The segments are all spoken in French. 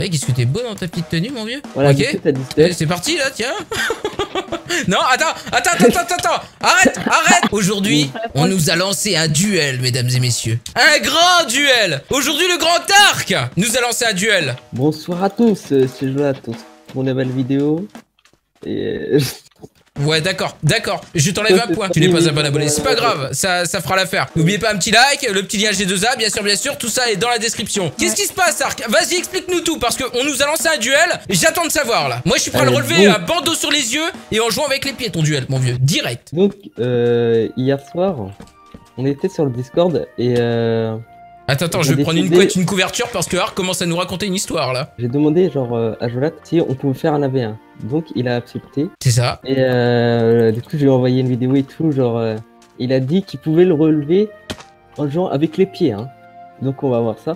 Ouais, qu'est-ce que t'es beau dans ta petite tenue, mon vieux. Voilà, ok. du coup, t'as dit step. C'est parti là, tiens. Non, attends. Arrête. Aujourd'hui, on nous a lancé un duel, mesdames et messieurs. Un grand duel. Aujourd'hui, le grand arc nous a lancé un duel. Bonsoir à tous, c'est Jonathan pour une nouvelle vidéo. Et Ouais, d'accord. Je t'enlève un point. Tu n'es pas un bon abonné. C'est pas grave, ça fera l'affaire. N'oubliez pas un petit like, le petit lien G2A, bien sûr. Tout ça est dans la description. Qu'est-ce qui se passe, Arc? Vas-y, explique-nous tout, parce qu'on nous a lancé un duel. J'attends de savoir là. Moi, je suis prêt à le relever, un bandeau sur les yeux et en jouant avec les pieds ton duel, mon vieux. Direct. donc, hier soir, on était sur le Discord et Attends, je vais prendre une couette, une couverture parce que Arc commence à nous raconter une histoire là. j'ai demandé genre à Jolat si on pouvait faire un AV1. Donc il a accepté. C'est ça. Et du coup, je lui ai envoyé une vidéo et tout, genre il a dit qu'il pouvait le relever en jouant avec les pieds, hein. Donc on va voir ça.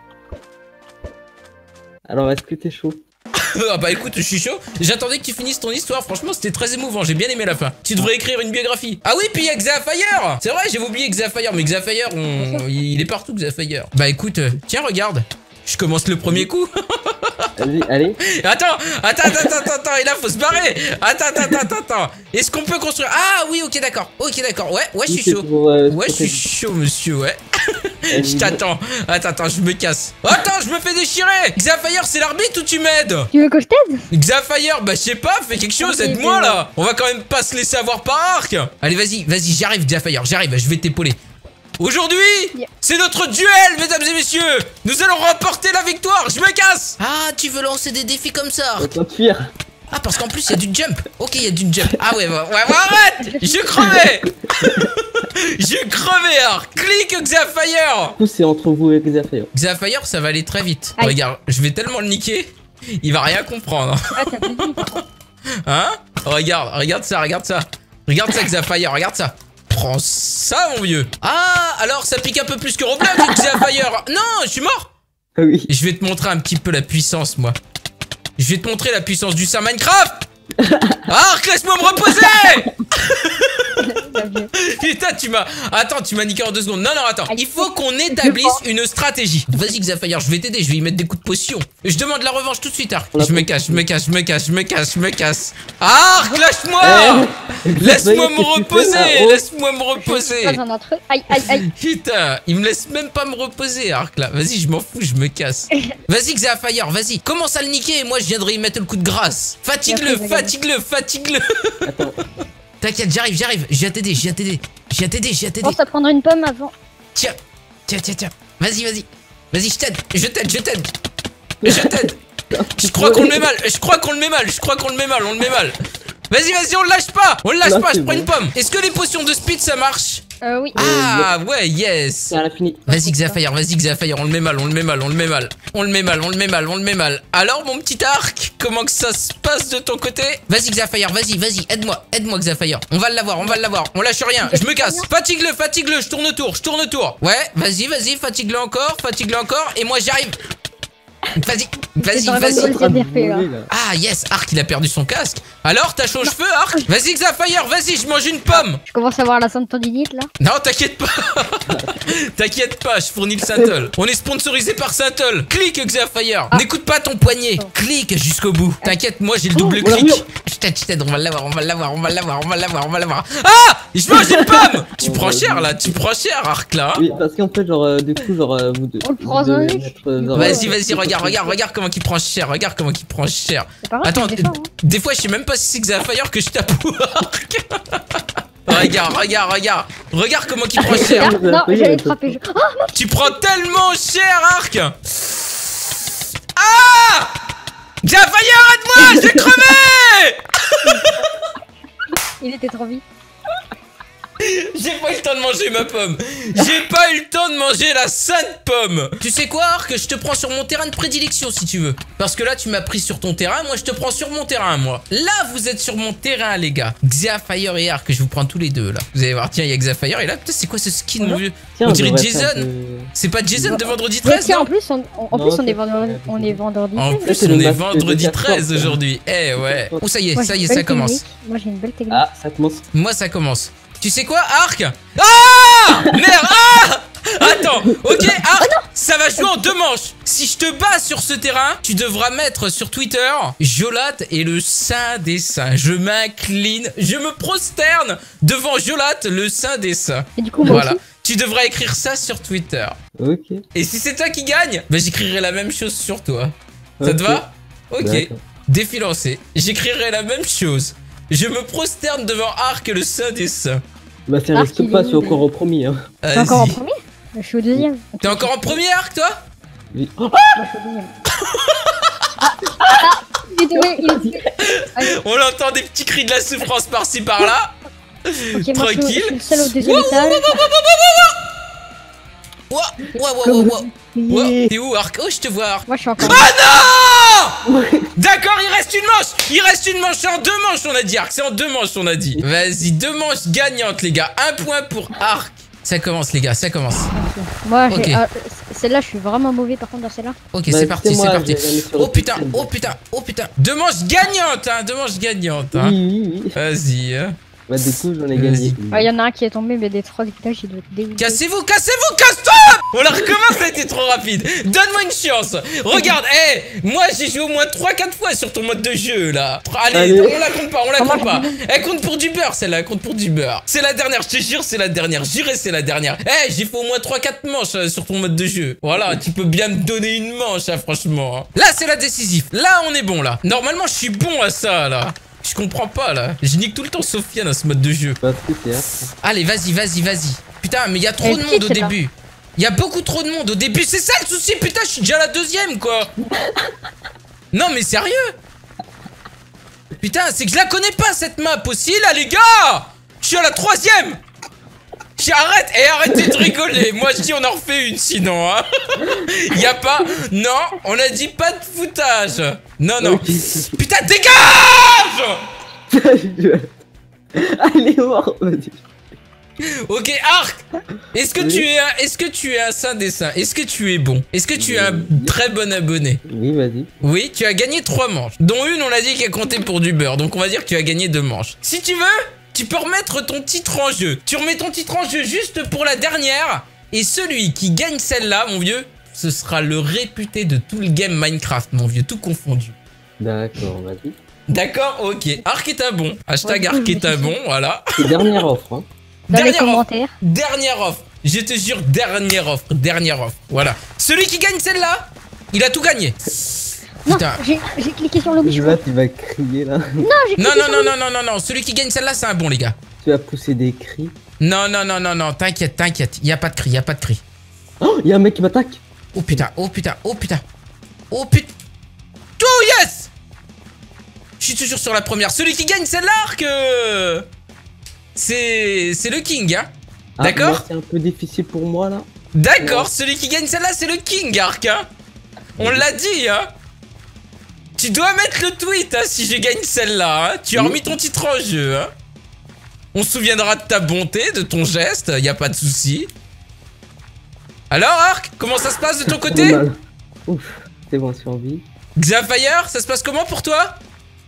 Alors, est-ce que t'es chaud? Ah bah écoute, je suis chaud. J'attendais que tu finisses ton histoire. Franchement, c'était très émouvant. J'ai bien aimé la fin. Tu devrais écrire une biographie. Ah oui, puis il y a Xafire. C'est vrai, j'avais oublié Xafire. Mais Xafire, il est partout, Xafire. Bah écoute, tiens, regarde. Je commence le premier coup. Vas-y, allez. Attends. Et là, faut se barrer. Attends. Est-ce qu'on peut construire? Ah oui, ok, d'accord. Ouais, je suis chaud. Ouais, je suis chaud, monsieur, ouais. Je t'attends. Attends, je me casse. Attends, je me fais déchirer. Xafire, c'est l'arbitre ou tu m'aides? Tu veux que je t'aide? Xafire, bah je sais pas, fais quelque chose, aide-moi là. On va quand même pas se laisser avoir par Arc. Allez, vas-y, j'arrive, Xafire, j'arrive, je vais t'épauler. Aujourd'hui, c'est notre duel, mesdames et messieurs. Nous allons remporter la victoire. Je me casse. Ah, tu veux lancer des défis comme ça? On va fuir. Ah, parce qu'en plus, il y a du jump. Ok, il y a du jump. Ah ouais, arrête. Je crevais. Arc. Clique, Xafire. Du coup, c'est entre vous et Xafire. Xafire, ça va aller très vite. Aïe. Regarde, je vais tellement le niquer. Il va rien comprendre. Ah, t'as plus dit. Hein? Regarde ça. Regarde ça, Xafire, regarde ça. Prends ça, mon vieux. Ah, alors ça pique un peu plus que Roblox, Xafire. Non, je suis mort. Ah oui. Je vais te montrer un petit peu la puissance, moi. Je vais te montrer la puissance du Saint Minecraft. Arc, laisse-moi me reposer. Putain, Attends, tu m'as niqué en 2 secondes. Non, attends. Il faut qu'on établisse une stratégie. Vas-y, Xafire, je vais t'aider. Je vais y mettre des coups de potion. Je demande la revanche tout de suite, Arc. Je me casse. Arc, lâche-moi. Laisse-moi me reposer. Pas un entre eux. Aïe. Putain, il me laisse même pas me reposer, Arc, là. Vas-y, je m'en fous, je me casse. Vas-y, Xafire, vas-y. Commence à le niquer et moi, je viendrai y mettre le coup de grâce. Fatigue-le. Attends. T'inquiète, j'arrive. Je viens t'aider. Je pense à prendre une pomme avant. Tiens. Vas-y, je t'aide. Je crois qu'on le met mal. On le met mal. Vas-y, on le lâche pas. Je prends une pomme. Est-ce que les potions de speed, ça marche? Oui. Ah, ouais, yes. Ça a fini. Vas-y, Xafire, on le met mal. Alors, mon petit Arc, comment que ça se passe de ton côté? Vas-y, Xafire, vas-y, aide-moi, Xafire. On va l'avoir, on lâche rien. Je me casse. Fatigue-le, je tourne autour. Ouais, vas-y, fatigue-le encore, et moi j'arrive. Vas-y. Ah yes, Arc il a perdu son casque. Alors t'as chaud aux cheveux, Arc? Vas-y, Xafire, je mange une pomme. Je commence à voir la tendinite là. Non, t'inquiète pas, je fournis le Saint-Ol. On est sponsorisé par Saint-Ol. Clique, Xafire. N'écoute pas ton poignet. Clique jusqu'au bout. T'inquiète, moi j'ai le double clic. Je t'aide, on va l'avoir. Ah, je mange une pomme. Tu prends cher, Arc là. Oui, parce qu'en fait, du coup, vous deux. On le prend en Vas-y, regarde comment il prend cher. Attends, des fois je sais même pas si c'est Xafire que je tape ou Arc. Regarde comment il prend cher. Non, j'allais te frapper. Tu prends tellement cher, Arc. Ah, Xafire, aide-moi, j'ai crevé. Il était trop vite. J'ai pas eu le temps de manger ma pomme. J'ai pas eu le temps de manger la sainte pomme. Tu sais quoi, Arc? Je te prends sur mon terrain de prédilection si tu veux. Parce que là, tu m'as pris sur ton terrain. Moi, je te prends sur mon terrain, moi. Là, vous êtes sur mon terrain, les gars. Xafire et Arc, je vous prends tous les deux, là. Vous allez voir, tiens, il y a Xafire. Et là, putain, c'est quoi ce skin, mon vieux? On dirait Jason. C'est pas Jason de vendredi 13, non? En plus, on est vendredi 13. En plus, on est vendredi 13 aujourd'hui. Eh ouais. Oh, ça y est, ça commence. Moi, j'ai une belle technique. Ah, ça commence. Moi, ça commence. Tu sais quoi, Arc? Ah, merde. Attends, ok, Arc, ça va jouer en 2 manches. Si je te bats sur ce terrain, tu devras mettre sur Twitter Jolat est le saint des saints. Je m'incline, je me prosterne devant Jolat, le saint des saints. Et du coup, moi Voilà, aussi. tu devras écrire ça sur Twitter. Ok. Et si c'est toi qui gagne, bah j'écrirai la même chose sur toi. Ça te Ok. va? Ok. D'accord. Défi lancé. J'écrirai la même chose. Je me prosterne devant Arc, le saint des saints. Bah ça Arc, risque il est pas, où, c'est encore au premier. Hein. T'es encore en Vas-y. premier? Je suis au deuxième. T'es encore en premier, Arc, toi? Oui. Oh, Moi, je suis au deuxième. Il est tombé, il est tombé. Allez, On entend des petits cris de la souffrance par-ci par-là. ok, moi, je Tranquille. suis le seul au deuxième étage. Ouah, t'es où, Arc? Oh, je te vois, Arc. Moi, je suis encore. Ah non! D'accord, il reste une manche. Il reste une manche. C'est en 2 manches, on a dit, Arc. C'est en 2 manches, on a dit. Vas-y, 2 manches gagnantes, les gars. 1 point pour Arc. Ça commence, les gars, ça commence. Moi, Ok. celle-là, je suis vraiment mauvais par contre dans celle-là. Ok, Bah, c'est parti, c'est moi, parti. je vais aller sur Oh le putain, système. oh putain, oh putain. 2 manches gagnantes, hein. 2 manches gagnantes, hein. Oui. Vas-y, hein. Bah du coup, j'en ai Vas-y. gagné. Ah, il y en a un qui est tombé, mais des 3 étages, il doit être dégoûté. Cassez-vous, cassez-vous, casse-toi! On la recommence, ça a été trop rapide. Donne-moi une chance. Regarde, moi j'ai joué au moins 3-4 fois sur ton mode de jeu là. Allez, Allez. on la compte pas, on la Comment compte pas. Elle compte pour du beurre celle-là, elle compte pour du beurre. C'est la dernière, je te jure, c'est la dernière. Juré, c'est la dernière. J'ai fait au moins 3-4 manches sur ton mode de jeu. Voilà, tu peux bien me donner une manche, hein, franchement. Hein. Là, c'est la décisive. Là, on est bon là. Normalement, je suis bon à ça là. Je comprends pas là. Je nique tout le temps Sofiane à ce mode de jeu. Parce que c'est Allez, vas-y, vas-y, vas-y. Putain, mais il y a trop Elle de monde petite, au c'est début. Il y a beaucoup trop de monde au début. C'est ça le souci, putain, je suis déjà la 2ème, quoi. Non, mais sérieux. Putain, c'est que je la connais pas, cette map aussi, là, les gars. Je suis à la 3ème. Arrête, arrêtez de rigoler. Moi, je dis, on en refait une, sinon, hein. Y a pas... Non, on a dit pas de foutage. Non, non. Ok. Putain, dégage. Allez, mort. Vas-y. Ok, Arc. Est-ce que tu es un saint des saints? Est-ce que tu es bon? Est-ce que tu es un très bon abonné? Oui, vas-y. Oui, tu as gagné 3 manches, dont une on a dit qu'elle comptait pour du beurre, donc on va dire que tu as gagné 2 manches. Si tu veux, tu peux remettre ton titre en jeu. Tu remets ton titre en jeu juste pour la dernière, et celui qui gagne celle-là, mon vieux, ce sera le réputé de tout le game Minecraft, mon vieux, tout confondu. D'accord, vas-y. D'accord, ok. Arc est un bon. Hashtag Ouais, Arc est un je bon, voilà. C'est dernière offre, hein. Dans les Dernière offre. commentaires. Dernière offre. Je te jure, dernière offre. Dernière offre. Voilà. Celui qui gagne celle-là, il a tout gagné. Non, Putain. j'ai cliqué sur le bouchon. Là, tu vas crier, là. Non, j'ai cliqué Non, non, sur non, le non, non, non, non. Celui qui gagne celle-là, c'est un bon, les gars. Tu vas pousser des cris. Non, non, non, non, non. T'inquiète, t'inquiète. Y a pas de cri, y a pas de cri. Oh, il y a un mec qui m'attaque. Oh putain, oh putain, oh putain. Oh putain. Oh yes! Je suis toujours sur la première. Celui qui gagne celle-là, Arc, c'est le king, hein. Ah, D'accord? moi, c'est un peu difficile pour moi, là. D'accord, celui qui gagne celle-là, c'est le king, Arc, hein. On l'a dit, hein. Tu dois mettre le tweet, hein, si je gagne celle-là, hein. Tu as Oui. remis ton titre en jeu, hein. On se souviendra de ta bonté, de ton geste, y a pas de souci. Alors, Arc, comment ça se passe de ton Trop côté? mal. Ouf, c'est bon, survie. Xafire, ça se passe comment pour toi?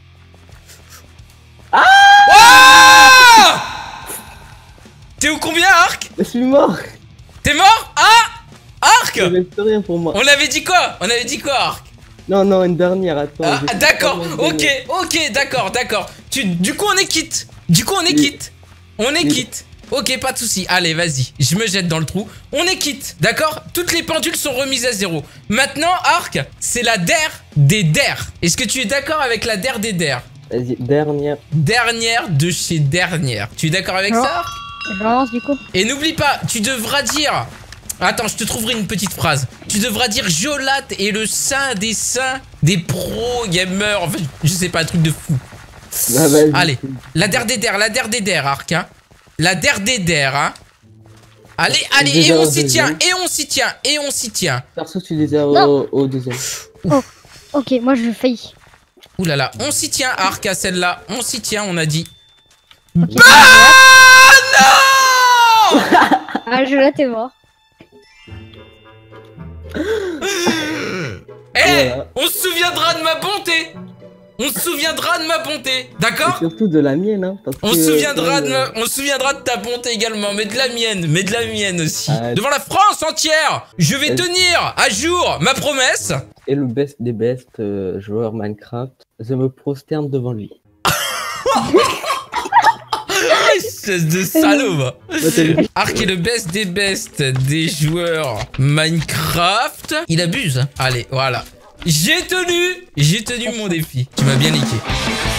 Ah! T'es où combien, Arc? Je suis mort. T'es mort? Ah! Arc! Il reste rien pour moi. On avait dit quoi? On avait dit quoi, Arc? Non, non, une dernière, attends. Ah, j'ai d'accord, pas mal ok, gagné. ok, d'accord, d'accord. Du coup, on est quitte. Du coup, on est Oui. quitte. On est Oui. quitte. Ok, pas de souci. Allez, vas-y. Je me jette dans le trou. On est quitte, d'accord? Toutes les pendules sont remises à 0. Maintenant, Arc, c'est la der des der. Est-ce que tu es d'accord avec la der des der? Vas-y, dernière. Dernière de chez dernière. Tu es d'accord avec Non. ça, Arc? Je relance du coup. Et n'oublie pas, tu devras dire... Attends, je te trouverai une petite phrase. Tu devras dire Jolat est le saint des pro gamers. Enfin, je sais pas, un truc de fou. Ah, vas-y. Allez, la der des der, Arc, hein. La der des der, hein. Allez, allez, et Déjà on au s'y tient, deuxième. et on s'y tient, et on s'y tient. Perso, tu les as Non. au deuxième. Ok, moi je faillis. Ouh là là, on s'y tient, Arc, à celle-là. On s'y tient, on a dit. Ok. Ah non. Ah, je là, t'es mort. Eh, Voilà. on se souviendra de ma bonté. On se souviendra de ma bonté, Et d'accord? surtout de la mienne, hein. Parce On que, se souviendra euh, on se souviendra de ta bonté également, mais de la mienne aussi. Ah, Devant la France entière, je vais elle- tenir à jour ma promesse. Et le best des best joueurs Minecraft, je me prosterne devant lui. Espèce de salaud, va. Bah, t'as vu Ark est le best des joueurs Minecraft. Il abuse. Allez, voilà. J'ai tenu mon défi. Tu m'as bien niqué.